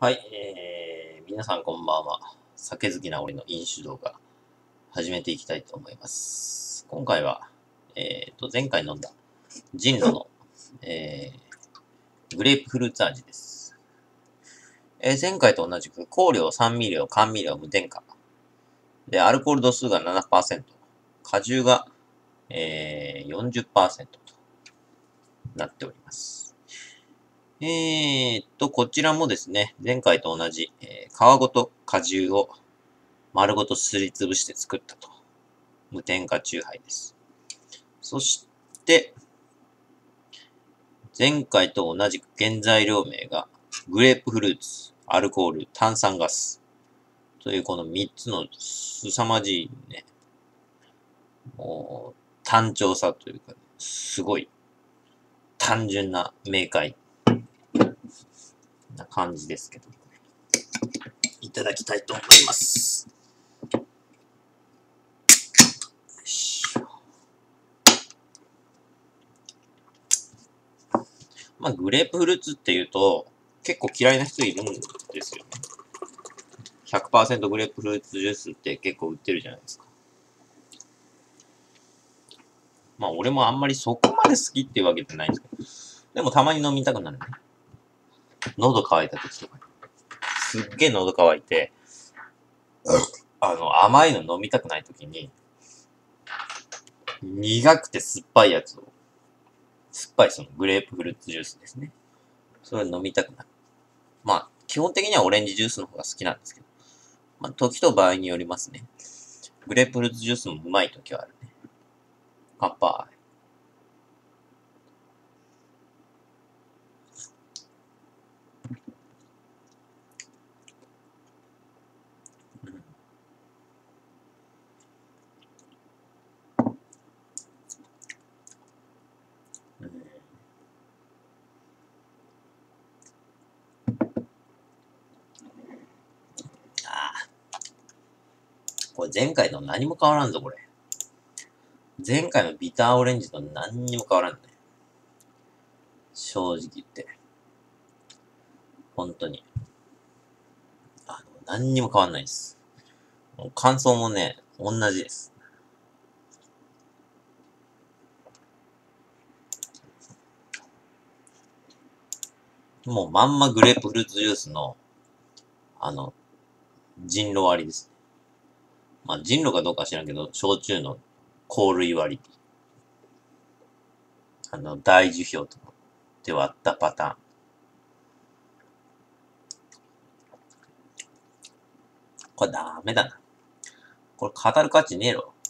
はい、皆さんこんばんは。酒好きな俺の飲酒動画、始めていきたいと思います。今回は、前回飲んだ、ジンロの、グレープフルーツ味です。前回と同じく、香料酸味料、甘味料無添加。で、アルコール度数が 7%、果汁が、40%となっております。こちらもですね、前回と同じ、皮ごと果汁を丸ごとすりつぶして作ったと。無添加チューハイです。そして、前回と同じく原材料名が、グレープフルーツ、アルコール、炭酸ガス。というこの3つの凄まじいね、もう、単調さというか、すごい単純な明快な感じですけど、いただきたいと思います。まあ、グレープフルーツっていうと、結構嫌いな人いるんですよね。100% グレープフルーツジュースって結構売ってるじゃないですか。まあ、俺もあんまりそこまで好きっていうわけじゃないんですけど。でもたまに飲みたくなるね。喉乾いた時とかに。すっげえ喉乾いて、甘いの飲みたくない時に、苦くて酸っぱいやつを、酸っぱいそのグレープフルーツジュースですね。それを飲みたくなる。まあ、基本的にはオレンジジュースの方が好きなんですけど。まあ、時と場合によりますね。グレープフルーツジュースもうまい時はあるね。乾杯。これ前回の何も変わらんぞ、これ。前回のビターオレンジと何にも変わらんね。正直言って。本当に。何にも変わんないです。感想もね、同じです。もうまんまグレープフルーツジュースの、人狼割りですね。まあ、人狼かどうか知らんけど、焼酎の香類割り。大樹氷とかで割ったパターン。これダメだな。これ語る価値ねえろ。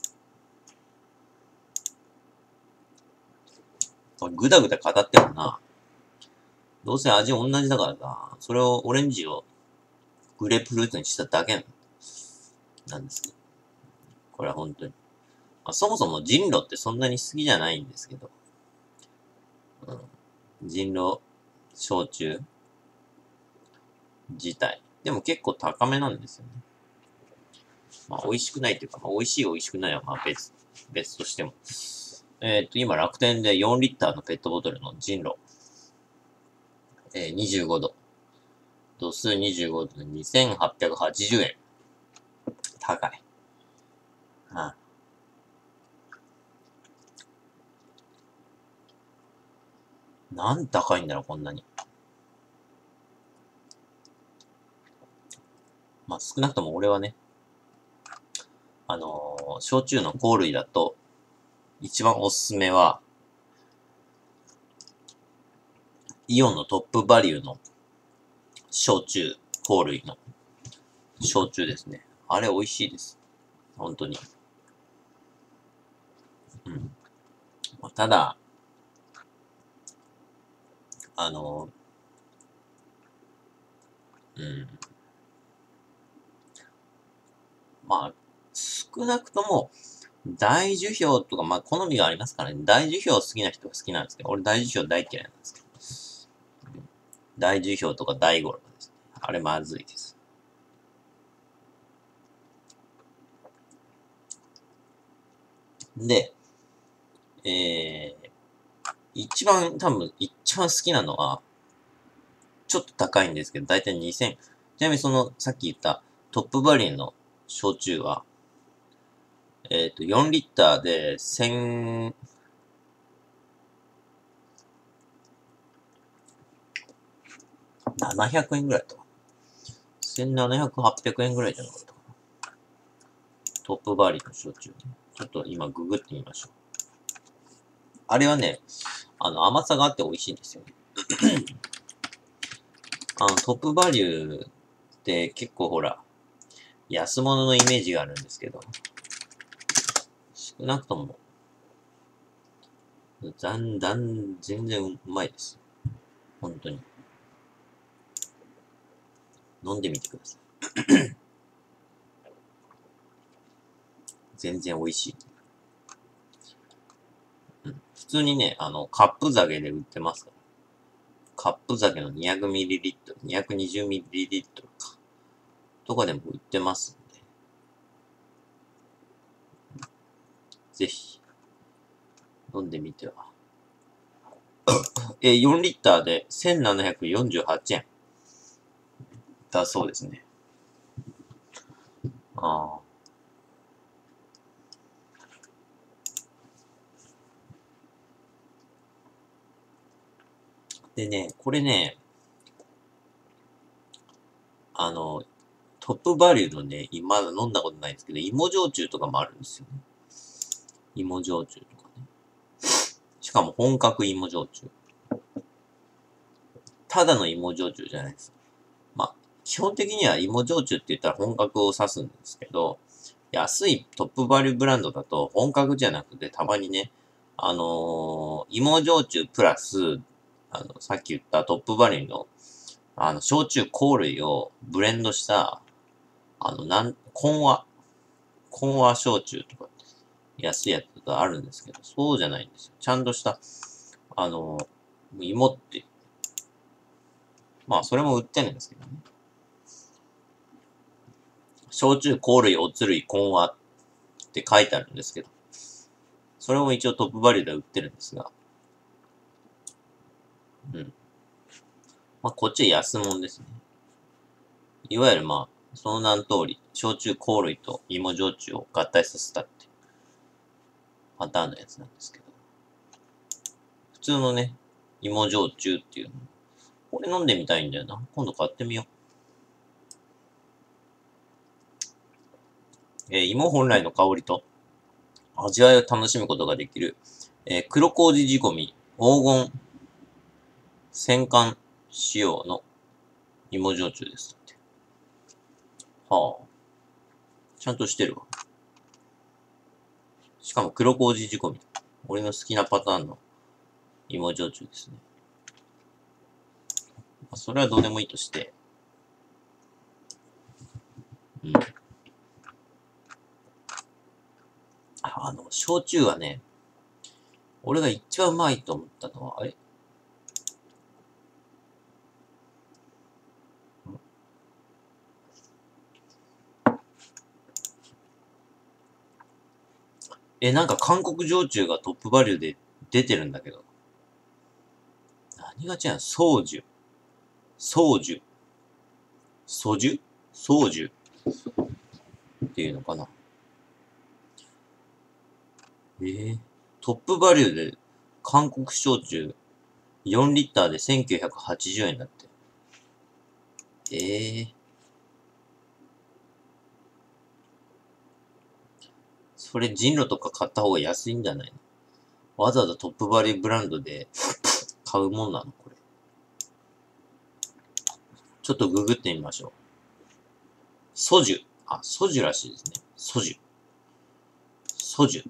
これぐだぐだ語ってもな。どうせ味同じだからさ、それをオレンジをグレープフルーツにしただけなんですけど。これは本当に。まあ、そもそも人狼ってそんなに好きじゃないんですけど。うん、人狼、焼酎自体。でも結構高めなんですよね。まあ美味しくないっていうか、まあ美味しい美味しくないはまあ別としても。今楽天で4リッターのペットボトルの人狼。25度。度数25度で2880円。高い。ああ、なん高いんだろう、こんなに。まあ少なくとも俺はね、焼酎の香類だと、一番おすすめは、イオンのトップバリューの焼酎、香類の焼酎ですね。あれ美味しいです。本当に。うん。ただ、あの、うん。まあ、少なくとも、大樹氷とか、まあ、好みがありますからね。大樹氷好きな人は好きなんですけど、俺大樹氷大嫌いなんですけど。大樹氷とか大五郎ですね。あれまずいです。で、一番好きなのは、 ちょっと高いんですけど、だいたい2000。ちなみにさっき言ったトップバリューの焼酎は、4リッターで1700円ぐらいだったかな。1700、800円ぐらいじゃなかったかな。トップバリューの焼酎。ちょっと今ググってみましょう。あれはね、甘さがあって美味しいんですよね。トップバリューって結構ほら、安物のイメージがあるんですけど、少なくとも、全然うまいです。本当に。飲んでみてください。全然美味しい。普通にね、カップ酒で売ってますから。カップ酒の 200ml、220ml か。とかでも売ってますんで。ぜひ、飲んでみては。4リッターで1748円。だそうですね。ああ。でね、これね、トップバリューのね、まだ飲んだことないんですけど、芋焼酎とかもあるんですよね。芋焼酎とかね。しかも本格芋焼酎。ただの芋焼酎じゃないです。まあ、基本的には芋焼酎って言ったら本格を指すんですけど、安いトップバリューブランドだと本格じゃなくてたまにね、芋焼酎プラス、さっき言ったトップバリューの、焼酎香類をブレンドした、混和焼酎とか、安いやつがあるんですけど、そうじゃないんですよ。ちゃんとした、芋って、まあ、それも売ってるんですけどね。焼酎、香類、おつ類、混和って書いてあるんですけど、それも一応トップバリューで売ってるんですが、うん。まあ、こっちは安物ですね。いわゆるまあ、その名の通り、焼酎、香類と芋焼酎を合体させたってパターンのやつなんですけど、普通のね、芋焼酎っていうの、これ飲んでみたいんだよな。今度買ってみよう。芋本来の香りと味わいを楽しむことができる、黒麹仕込み、黄金、戦艦仕様の芋焼酎です。はあ。ちゃんとしてるわ。しかも黒麹仕込み。俺の好きなパターンの芋焼酎ですね。それはどうでもいいとして。うん。焼酎はね、俺が一番うまいと思ったのは、なんか韓国焼酎がトップバリューで出てるんだけど。何が違う？ソジュ。ソジュ。ソジュソジュっていうのかな。トップバリューで韓国焼酎4リッターで1980円だって。それ人路とか買った方が安いんじゃないの？わざわざトップバリューブランドで買うもんなのこれ。ちょっとググってみましょう。ソジュ。ソジュらしいですね。ソジュ。ソジュ。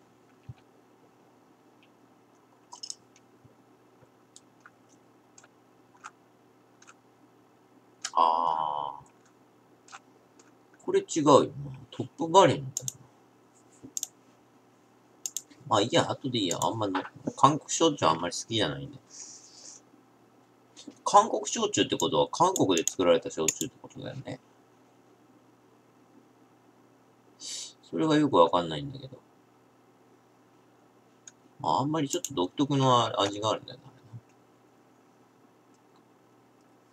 これ違うよな。トップバリューみたいな。まあいいや、後でいいや。韓国焼酎あんまり好きじゃないんで。韓国焼酎ってことは韓国で作られた焼酎ってことだよね。それがよくわかんないんだけど。まああんまりちょっと独特の味があるんだよな。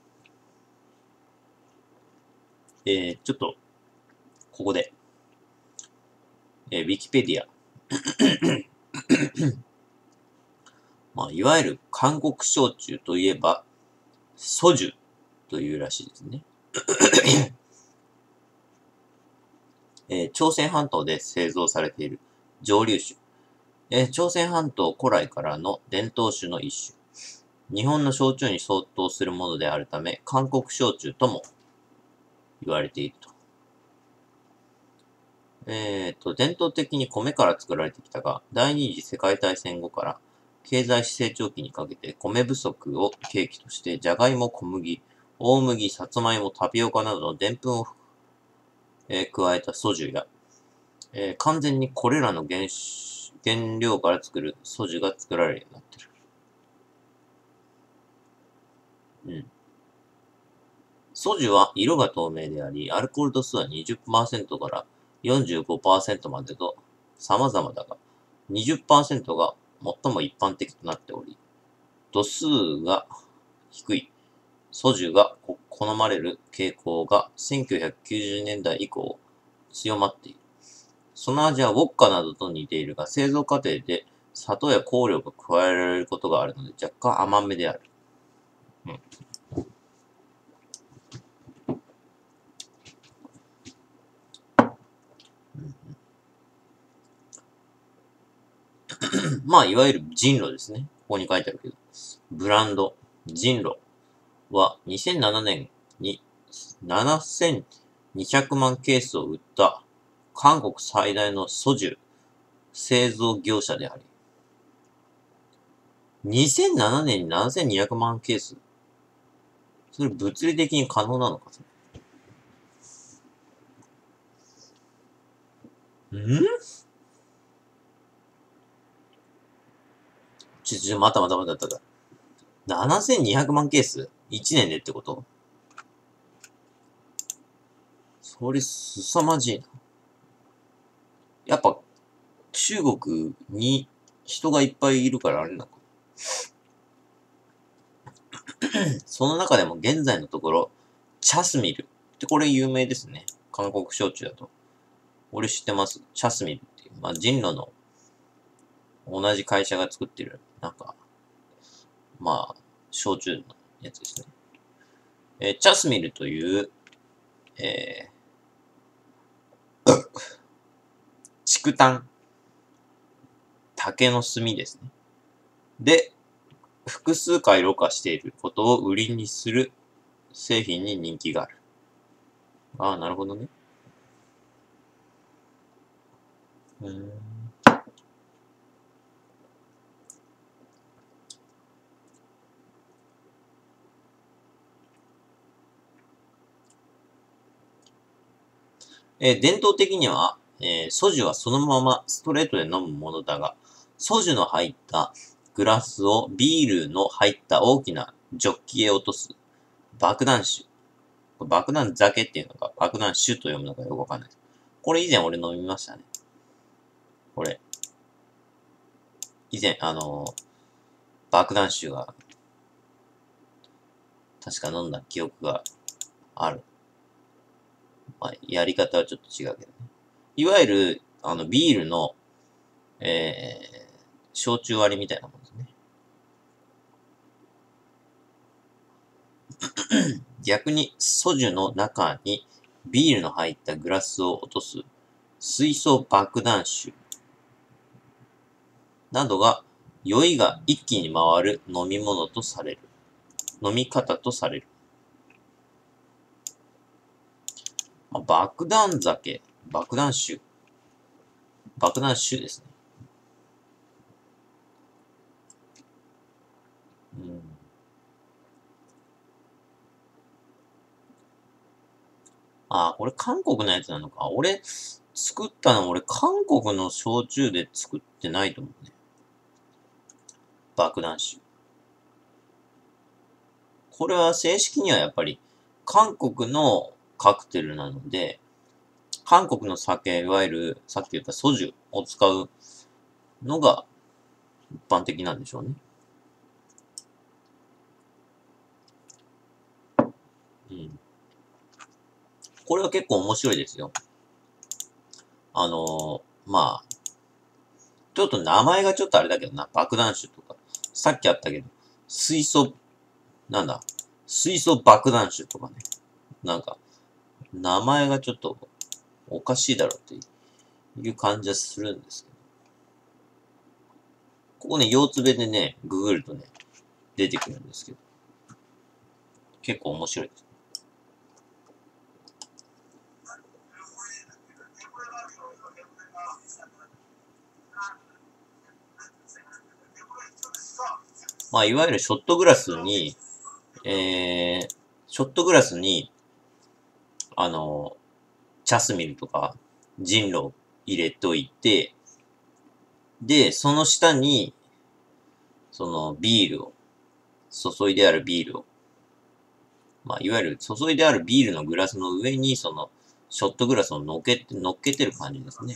ちょっと、ここで、ウィキペディア。まあ、いわゆる韓国焼酎といえば、ソジュというらしいですね。朝鮮半島で製造されている蒸留酒。朝鮮半島古来からの伝統酒の一種。日本の焼酎に相当するものであるため、韓国焼酎とも言われていると。伝統的に米から作られてきたが、第二次世界大戦後から経済成長期にかけて米不足を契機として、じゃがいも、小麦、大麦、さつまいも、タピオカなどの澱粉を、加えたソジュや、完全にこれらの原料から作るソジュが作られるようになってる。うん。ソジュは色が透明であり、アルコール度数は20%から45%までと様々だが、20%が最も一般的となっており、度数が低いソジュが好まれる傾向が1990年代以降強まっている。その味はウォッカなどと似ているが、製造過程で砂糖や香料が加えられることがあるので若干甘めである。うん。まあ、いわゆるジンロですね。ここに書いてあるけど。ブランド、ジンロは2007年に7200万ケースを売った韓国最大のソジュ製造業者であり、2007年に7200万ケース。それ物理的に可能なのか、それ。また。7200万ケース ?1 年でってこと？それ、凄まじいな。やっぱ、中国に人がいっぱいいるからあれなのか。その中でも現在のところ、チャスミルってこれ有名ですね。韓国焼酎だと。俺知ってます。チャスミルっていう。まあ、ジンロの同じ会社が作ってる、なんか、まあ、焼酎のやつですね。チャスミルという、え竹炭、竹の炭ですね。で、複数回ろ過していることを売りにする製品に人気がある。ああ、なるほどね。伝統的には、ソジュはそのままストレートで飲むものだが、ソジュの入ったグラスをビールの入った大きなジョッキへ落とす爆弾酒。爆弾酒っていうのか、爆弾酒と読むのかよくわかんないです。これ以前俺飲みましたね。これ。以前、爆弾酒が、確か飲んだ記憶がある。まあ、やり方はちょっと違うけどね。いわゆる、ビールの、焼酎割りみたいなもんですね。逆に、ソジュの中にビールの入ったグラスを落とす水素爆弾酒などが酔いが一気に回る飲み物とされる。飲み方とされる。まあ、爆弾酒、爆弾酒。爆弾酒ですね。うん。あ、これ韓国のやつなのか。作ったの俺韓国の焼酎で作ってないと思うね。爆弾酒。これは正式にはやっぱり韓国のカクテルなので、韓国の酒、いわゆるさっき言ったソジュを使うのが一般的なんでしょうね。うん。 これは結構面白いですよ。まあ、ちょっと名前がちょっとあれだけどな、爆弾酒とか。さっきあったけど、水素、なんだ、水素爆弾酒とかね。なんか、名前がちょっとおかしいだろうっていう感じはするんですけど。ここね、腰つべでね、ググるとね、出てくるんですけど。結構面白いです。まあ、いわゆるショットグラスに、ショットグラスに、あの、チャスミルとか、ジンロを入れといて、で、その下に、そのビールを、注いであるビールを、まあ、いわゆる注いであるビールのグラスの上に、その、ショットグラスを乗っけてる感じですね。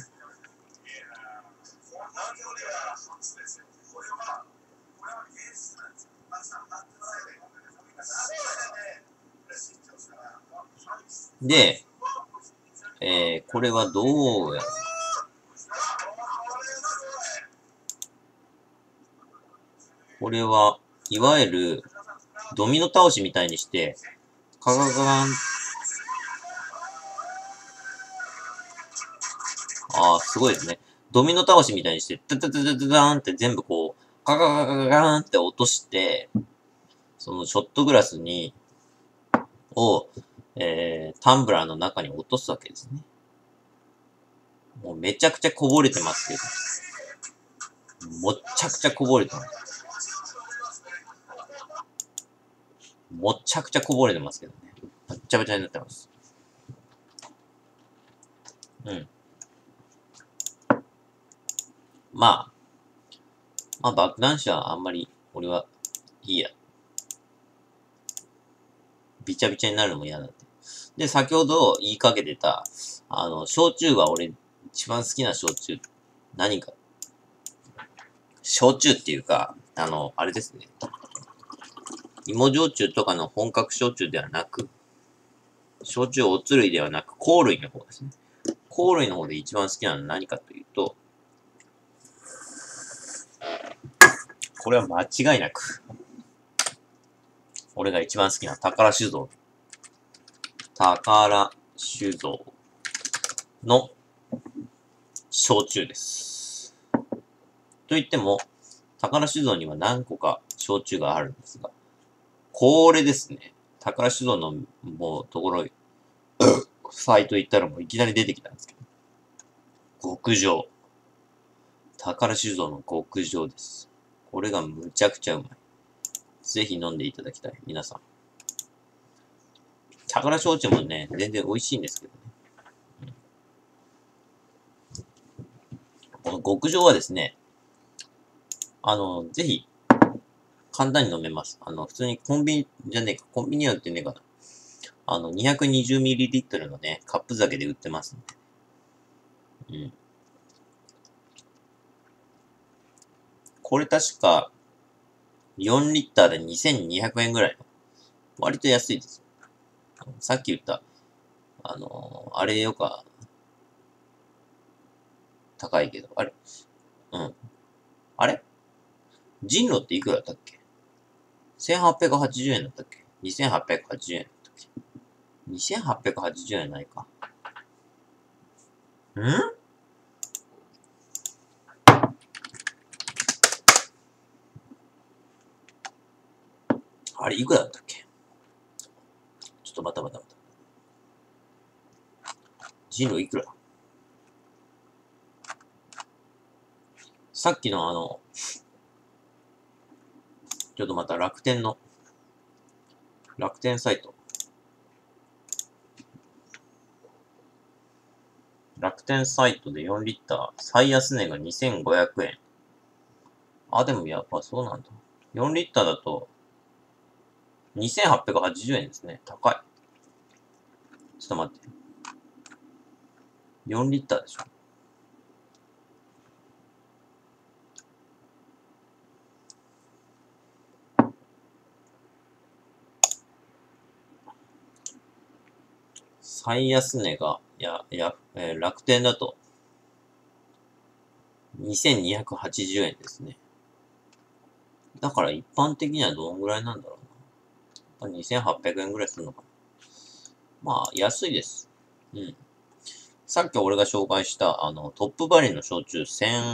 で、これはどうやら、これは、いわゆる、ドミノ倒しみたいにして、カガガガン、すごいですね。ドミノ倒しみたいにして、タタタタタターンって全部こう、カガガガガガーンって落として、そのショットグラスを、タンブラーの中に落とすわけですね。もうめちゃくちゃこぼれてますけど。もっちゃくちゃこぼれてます。もっちゃくちゃこぼれてますけどね。ばっちゃばちゃになってます。うん。ま爆弾酒はあんまり、俺はいいや。びちゃびちゃになるのも嫌だって。で、先ほど言いかけてた、焼酎が俺一番好きな焼酎、何か。焼酎っていうか、あれですね。芋焼酎とかの本格焼酎ではなく、焼酎おつ類ではなく、香類の方ですね。香類の方で一番好きなのは何かというと、これは間違いなく、俺が一番好きな宝酒造。宝酒造の焼酎です。と言っても、宝酒造には何個か焼酎があるんですが、これですね。宝酒造のもうところ、サイト行ったらもういきなり出てきたんですけど、極上。宝酒造の極上です。これがむちゃくちゃうまい。ぜひ飲んでいただきたい。皆さん。宝焼酎もね、全然美味しいんですけどね。この極上はですね、ぜひ、簡単に飲めます。普通にコンビニじゃねえか、コンビニは売ってねえかな。220ml のね、カップ酒で売ってますんで。うん。これ確か、4リッターで2200円ぐらいの。割と安いです。さっき言った、あれよか、高いけど、あれうん。あれ人狼っていくらだったっけ？ 1880 円だったっけ？ 2880 円だったっけ？ 2880 円ないか。あれ、いくらだったっけ？ちょっと待た。人狼いくら？さっきのちょっとまた楽天サイト。楽天サイトで4リッター、最安値が2500円。でもやっぱそうなんだ。4リッターだと、2880円ですね。高い。ちょっと待って。4リッターでしょ。 最安値が、楽天だと、2280円ですね。だから一般的にはどんぐらいなんだろうな。2800円ぐらいするのかな。まあ、安いです。うん。さっき俺が紹介した、トップバリュの焼酎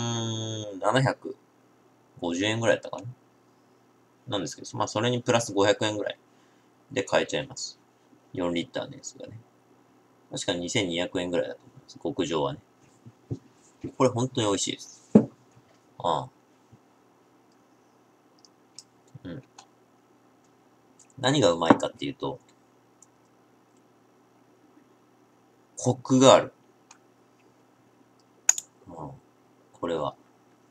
1750円ぐらいだったかな。なんですけど、まあ、それにプラス500円ぐらいで買えちゃいます。4リッターのやつがね。確かに2200円ぐらいだと思います。極上はね。これ本当に美味しいです。ああ。うん。何がうまいかっていうと、コクがある。うん。これは。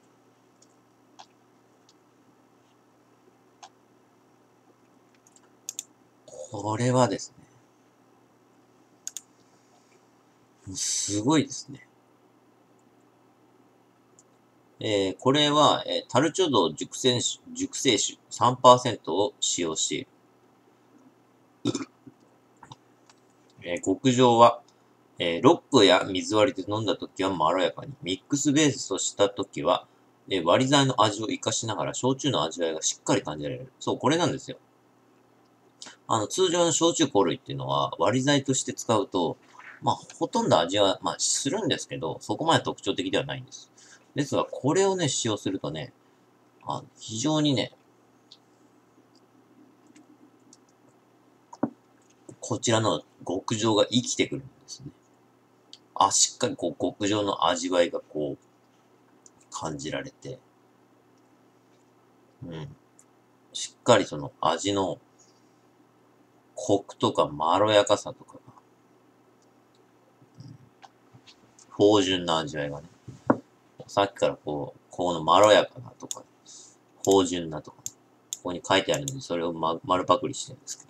これはですね。すごいですね。これは、タルチョド熟成酒3%を使用している。極上は、ロックや水割りで飲んだ時はまろやかに、ミックスベースとした時は、割り剤の味を活かしながら、焼酎の味わいがしっかり感じられる。そう、これなんですよ。通常の焼酎香類っていうのは、割り剤として使うと、まあ、ほとんど味は、まあ、するんですけど、そこまで特徴的ではないんです。ですが、これをね、使用するとね、非常にね、こちらの極上が生きてくるんですね。しっかりこう、極上の味わいがこう、感じられて、うん。しっかりその味のコクとかまろやかさとかが、芳醇な味わいがね。さっきからこのまろやかなとか、芳醇なとか、ここに書いてあるので、それを丸パクリしてるんですけ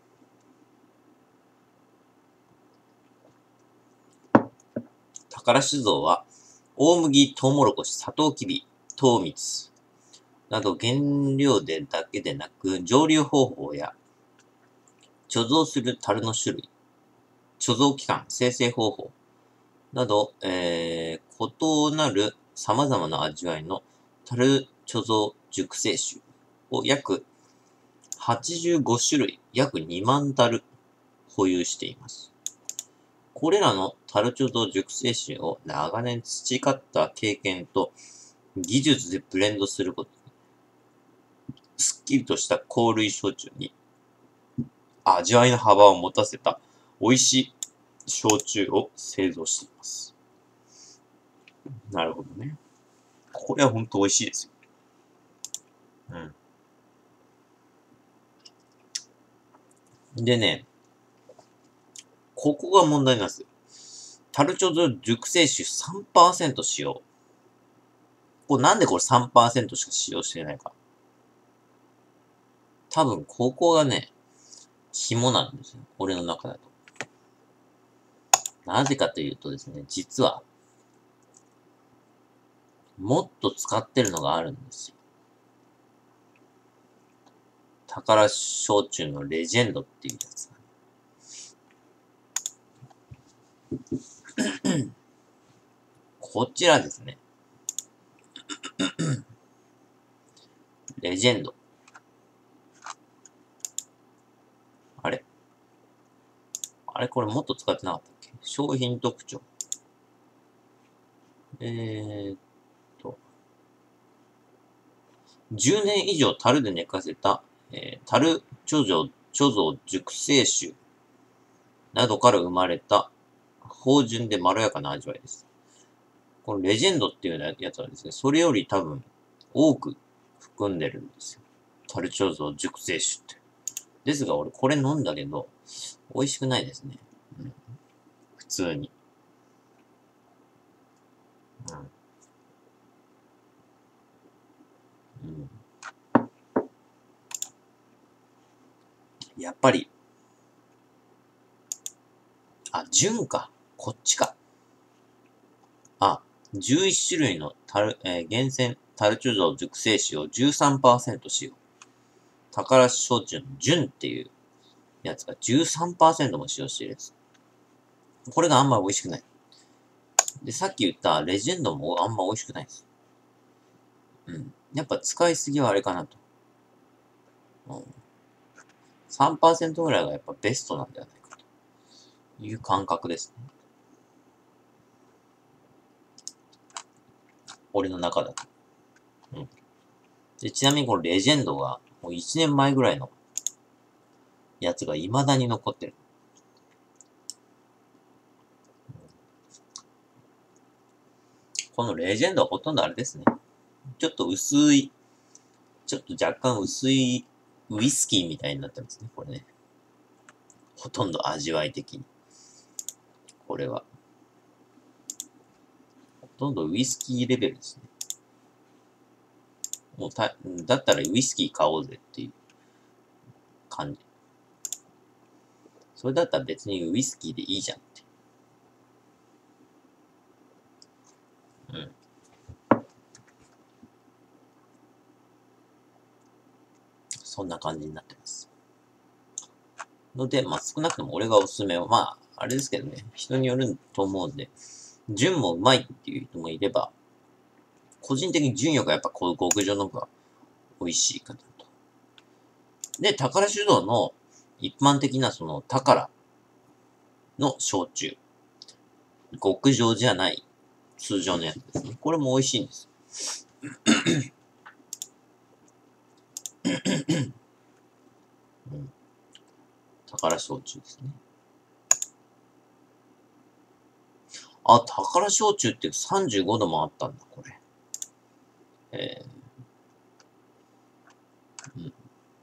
ど。宝酒造は、大麦、トウモロコシ、サトウキビ、糖蜜など原料でだけでなく、蒸留方法や貯蔵する樽の種類、貯蔵期間、生成方法など、異なる様々な味わいの樽貯蔵熟成酒を約85種類、約2万樽保有しています。これらの樽貯蔵熟成酒を長年培った経験と技術でブレンドすることで、すっきりとした香類焼酎に味わいの幅を持たせた美味しい焼酎を製造しています。なるほどね。これは本当美味しいですよ。うん。でね、ここが問題なんですよ。タルチョド熟成酒3%使用。なんでこれ3%しか使用してないか。多分、ここがね、肝なんですよ。俺の中だと。なぜかというとですね、実は、もっと使ってるのがあるんですよ。宝焼酎のレジェンドっていうやつ。こちらですね。レジェンド。あれこれもっと使ってなかったっけ？商品特徴。ーっ10年以上樽で寝かせた、樽貯蔵熟成酒などから生まれた芳醇でまろやかな味わいです。このレジェンドっていうやつはですね、それより多分多く含んでるんですよ。樽貯蔵熟成酒って。ですが俺これ飲んだけど、美味しくないですね。うん、普通に。うん。やっぱり、純か。こっちか。11種類の厳選タルチュゾ熟成酒を13%使用。宝焼酎の純っていうやつが13%も使用しているやつ。 これがあんまり美味しくない。で、さっき言ったレジェンドもあんま美味しくないです。うん。やっぱ使いすぎはあれかなと。うん。3% ぐらいがやっぱベストなんではないかという感覚ですね。俺の中だと。うん。で、ちなみにこのレジェンドがもう1年前ぐらいのやつが未だに残ってる。このレジェンドはほとんどあれですね。ちょっと薄い、ちょっと若干薄いウイスキーみたいになってますね、これね。ほとんど味わい的に。これは。ほとんどウイスキーレベルですね。もうだったらウイスキー買おうぜっていう感じ。それだったら別にウイスキーでいいじゃんって。うん。そんな感じになってます。ので、まあ少なくとも俺がおすすめは、まあ、あれですけどね、人によると思うんで、純もうまいっていう人もいれば、個人的に純よがやっぱこういう極上の方が美味しいかなと。で、宝酒造の一般的なその宝の焼酎。極上じゃない通常のやつですね。これも美味しいんです。うん、宝焼酎ですね。あ、宝焼酎って35度もあったんだ、これ。うん。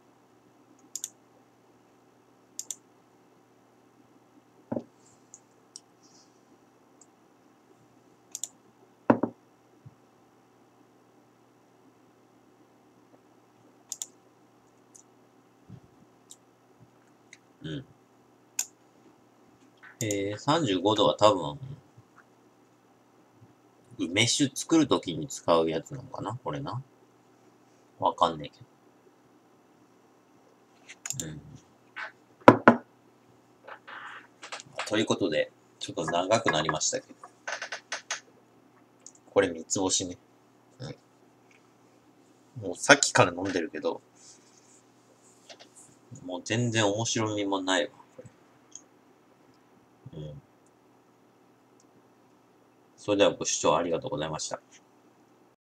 うん。35度は多分、梅酒作るときに使うやつなのかなこれな。わかんねえけど。うん。ということで、ちょっと長くなりましたけど。これ三つ星ね。うん。もうさっきから飲んでるけど、もう全然面白みもないわ。これ。うん。それではご視聴ありがとうございました。